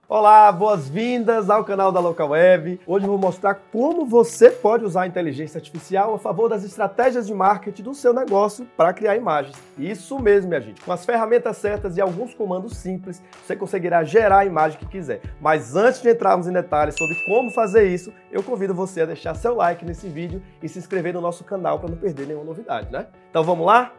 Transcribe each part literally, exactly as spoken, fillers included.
Olá, boas-vindas ao canal da LocalWeb. Hoje eu vou mostrar como você pode usar a inteligência artificial a favor das estratégias de marketing do seu negócio para criar imagens. Isso mesmo, minha gente. Com as ferramentas certas e alguns comandos simples, você conseguirá gerar a imagem que quiser. Mas antes de entrarmos em detalhes sobre como fazer isso, eu convido você a deixar seu like nesse vídeo e se inscrever no nosso canal para não perder nenhuma novidade, né? Então vamos lá?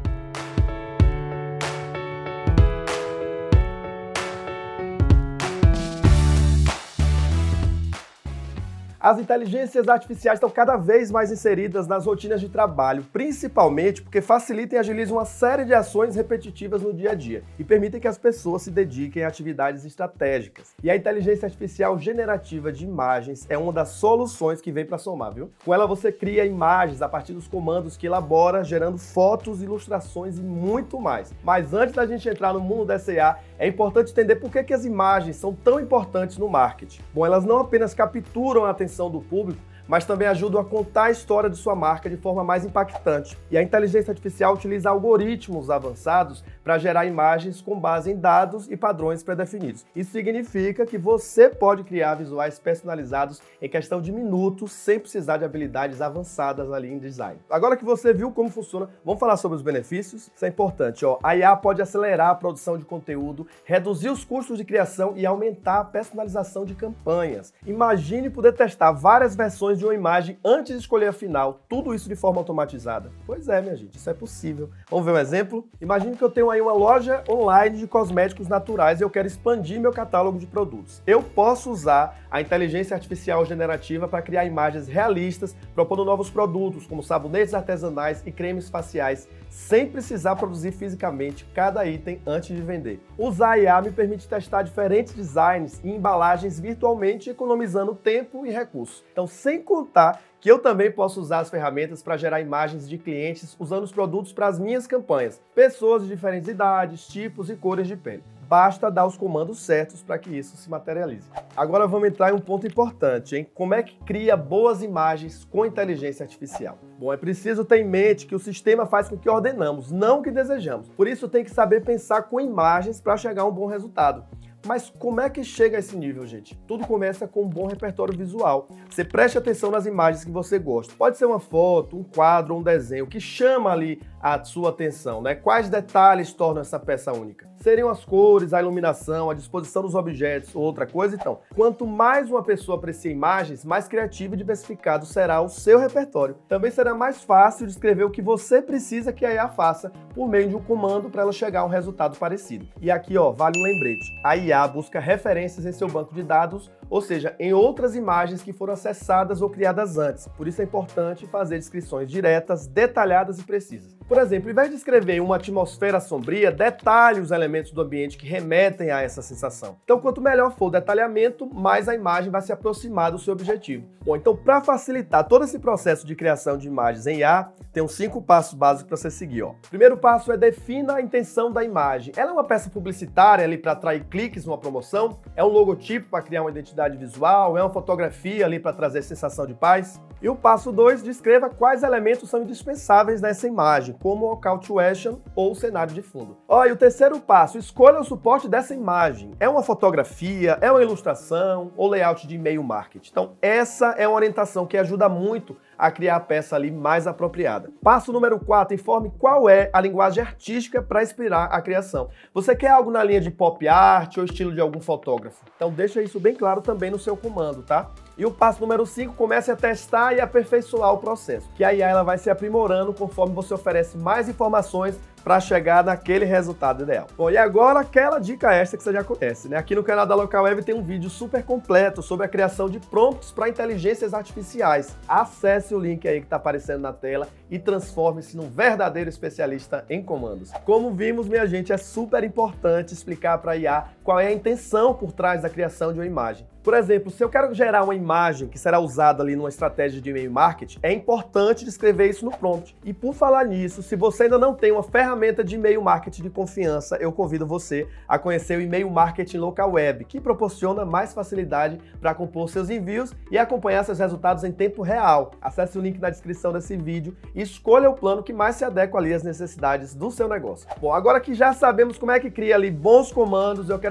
As inteligências artificiais estão cada vez mais inseridas nas rotinas de trabalho, principalmente porque facilitam e agilizam uma série de ações repetitivas no dia a dia e permitem que as pessoas se dediquem a atividades estratégicas. E a inteligência artificial generativa de imagens é uma das soluções que vem para somar, viu? Com ela você cria imagens a partir dos comandos que elabora, gerando fotos, ilustrações e muito mais. Mas antes da gente entrar no mundo dessa I A, é importante entender por que que as imagens são tão importantes no marketing. Bom, elas não apenas capturam a atenção do público, mas também ajudam a contar a história de sua marca de forma mais impactante. E a inteligência artificial utiliza algoritmos avançados para gerar imagens com base em dados e padrões pré-definidos. Isso significa que você pode criar visuais personalizados em questão de minutos, sem precisar de habilidades avançadas ali em design. Agora que você viu como funciona, vamos falar sobre os benefícios? Isso é importante, ó. A I A pode acelerar a produção de conteúdo, reduzir os custos de criação e aumentar a personalização de campanhas. Imagine poder testar várias versões de uma imagem antes de escolher a final, tudo isso de forma automatizada. Pois é, minha gente, isso é possível. Vamos ver um exemplo? Imagine que eu tenho aí uma loja online de cosméticos naturais e eu quero expandir meu catálogo de produtos. Eu posso usar a inteligência artificial generativa para criar imagens realistas, propondo novos produtos, como sabonetes artesanais e cremes faciais, sem precisar produzir fisicamente cada item antes de vender. Usar a I A me permite testar diferentes designs e embalagens virtualmente, economizando tempo e recursos. Então, sem contar que eu também posso usar as ferramentas para gerar imagens de clientes usando os produtos para as minhas campanhas. Pessoas de diferentes idades, tipos e cores de pele. Basta dar os comandos certos para que isso se materialize. Agora vamos entrar em um ponto importante, hein? Como é que cria boas imagens com inteligência artificial? Bom, é preciso ter em mente que o sistema faz com que ordenamos, não o que desejamos. Por isso tem que saber pensar com imagens para chegar a um bom resultado. Mas como é que chega a esse nível, gente? Tudo começa com um bom repertório visual. Você preste atenção nas imagens que você gosta. Pode ser uma foto, um quadro, um desenho que chama ali a sua atenção, né? Quais detalhes tornam essa peça única? Seriam as cores, a iluminação, a disposição dos objetos ou outra coisa? Então, quanto mais uma pessoa aprecia imagens, mais criativo e diversificado será o seu repertório. Também será mais fácil descrever o que você precisa que a I A faça por meio de um comando para ela chegar a um resultado parecido. E aqui, ó, vale um lembrete. A I A busca referências em seu banco de dados, ou seja, em outras imagens que foram acessadas ou criadas antes. Por isso é importante fazer descrições diretas, detalhadas e precisas. Por exemplo, em vez de escrever uma atmosfera sombria, detalhe os elementos do ambiente que remetem a essa sensação. Então, quanto melhor for o detalhamento, mais a imagem vai se aproximar do seu objetivo. Bom, então, para facilitar todo esse processo de criação de imagens em I A, tem uns cinco passos básicos para você seguir, ó. Primeiro passo é defina a intenção da imagem. Ela é uma peça publicitária ali para atrair cliques numa promoção? É um logotipo para criar uma identidade visual? É uma fotografia ali para trazer sensação de paz? E o passo dois, descreva quais elementos são indispensáveis nessa imagem, como o call to action ou o cenário de fundo. Ó, e o terceiro passo, escolha o suporte dessa imagem. É uma fotografia, é uma ilustração ou layout de e-mail marketing? Então, essa é uma orientação que ajuda muito a criar a peça ali mais apropriada. Passo número quatro, informe qual é a linguagem artística para inspirar a criação. Você quer algo na linha de pop art ou estilo de algum fotógrafo? Então deixa isso bem claro também no seu comando, tá? E o passo número cinco, comece a testar e aperfeiçoar o processo, que a I A ela vai se aprimorando conforme você oferece mais informações para chegar naquele resultado ideal. Bom, e agora aquela dica extra que você já conhece, né? Aqui no canal da LocalWeb tem um vídeo super completo sobre a criação de prompts para inteligências artificiais. Acesse o link aí que está aparecendo na tela e transforme-se num verdadeiro especialista em comandos. Como vimos, minha gente, é super importante explicar para a I A qual é a intenção por trás da criação de uma imagem. Por exemplo, se eu quero gerar uma imagem que será usada ali numa estratégia de e-mail marketing, é importante descrever isso no prompt. E por falar nisso, se você ainda não tem uma ferramenta de e-mail marketing de confiança, eu convido você a conhecer o e-mail marketing LocalWeb, que proporciona mais facilidade para compor seus envios e acompanhar seus resultados em tempo real. Acesse o link na descrição desse vídeo e escolha o plano que mais se adequa ali às necessidades do seu negócio. Bom, agora que já sabemos como é que cria ali bons comandos, eu quero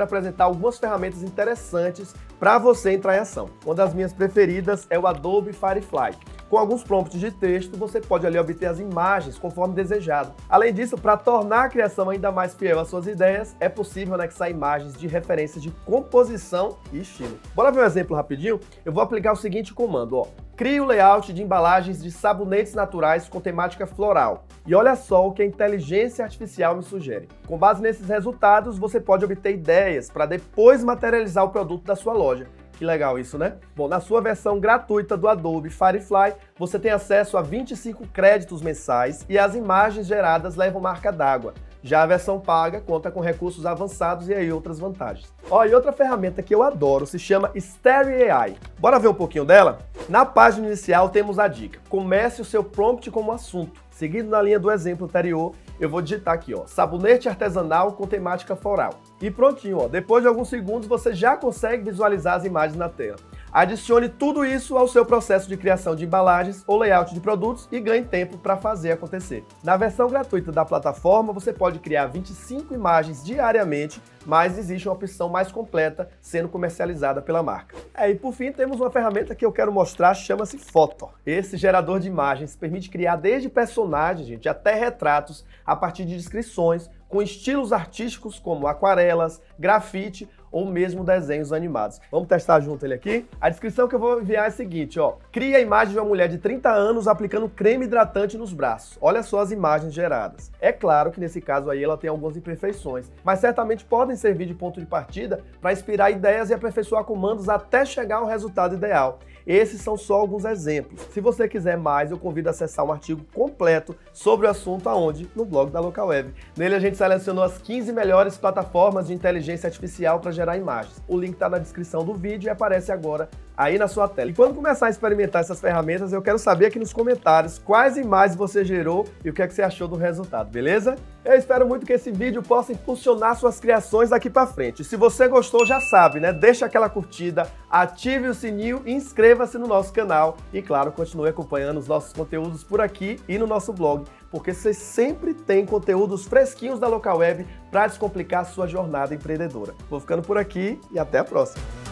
quero apresentar algumas ferramentas interessantes para você entrar em ação. Uma das minhas preferidas é o Adobe Firefly. Com alguns prompts de texto, você pode ali obter as imagens conforme desejado. Além disso, para tornar a criação ainda mais fiel às suas ideias, é possível anexar imagens de referências de composição e estilo. Bora ver um exemplo rapidinho? Eu vou aplicar o seguinte comando, ó. Crie o layout de embalagens de sabonetes naturais com temática floral. E olha só o que a inteligência artificial me sugere. Com base nesses resultados, você pode obter ideias para depois materializar o produto da sua loja. Que legal isso, né? Bom, na sua versão gratuita do Adobe Firefly, você tem acesso a vinte e cinco créditos mensais e as imagens geradas levam marca d'água. Já a versão paga conta com recursos avançados e aí outras vantagens. Ó, e outra ferramenta que eu adoro se chama Starry A I. Bora ver um pouquinho dela? Na página inicial temos a dica: comece o seu prompt como assunto. Seguindo na linha do exemplo anterior, eu vou digitar aqui, ó, sabonete artesanal com temática floral. E prontinho, ó, depois de alguns segundos você já consegue visualizar as imagens na tela. Adicione tudo isso ao seu processo de criação de embalagens ou layout de produtos e ganhe tempo para fazer acontecer. Na versão gratuita da plataforma, você pode criar vinte e cinco imagens diariamente, mas existe uma opção mais completa sendo comercializada pela marca. É, e por fim, temos uma ferramenta que eu quero mostrar, chama-se Photo. Esse gerador de imagens permite criar desde personagens, gente, até retratos a partir de descrições, com estilos artísticos como aquarelas, grafite ou mesmo desenhos animados. Vamos testar junto ele aqui? A descrição que eu vou enviar é a seguinte, ó. Cria a imagem de uma mulher de trinta anos aplicando creme hidratante nos braços. Olha só as imagens geradas. É claro que nesse caso aí ela tem algumas imperfeições, mas certamente podem servir de ponto de partida para inspirar ideias e aperfeiçoar comandos até chegar ao resultado ideal. Esses são só alguns exemplos. Se você quiser mais, eu convido a acessar um artigo completo sobre o assunto aonde? No blog da Localweb. Nele a gente selecionou as quinze melhores plataformas de inteligência artificial para gerar imagens. O link está na descrição do vídeo e aparece agora aí na sua tela. E quando começar a experimentar essas ferramentas, eu quero saber aqui nos comentários quais imagens você gerou e o que é que você achou do resultado, beleza? Eu espero muito que esse vídeo possa impulsionar suas criações daqui para frente. Se você gostou, já sabe, né? Deixa aquela curtida, ative o sininho e inscreva-se no nosso canal. E claro, continue acompanhando os nossos conteúdos por aqui e no nosso blog, porque você sempre tem conteúdos fresquinhos da Localweb para descomplicar a sua jornada empreendedora. Vou ficando por aqui e até a próxima.